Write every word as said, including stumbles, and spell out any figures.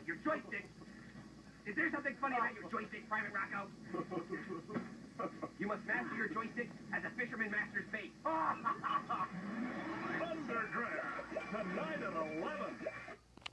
Your joystick. Is there something funny about your joystick, Private Rocco? You must master your joystick as a fisherman masters bait. Undergrads, tonight at eleven.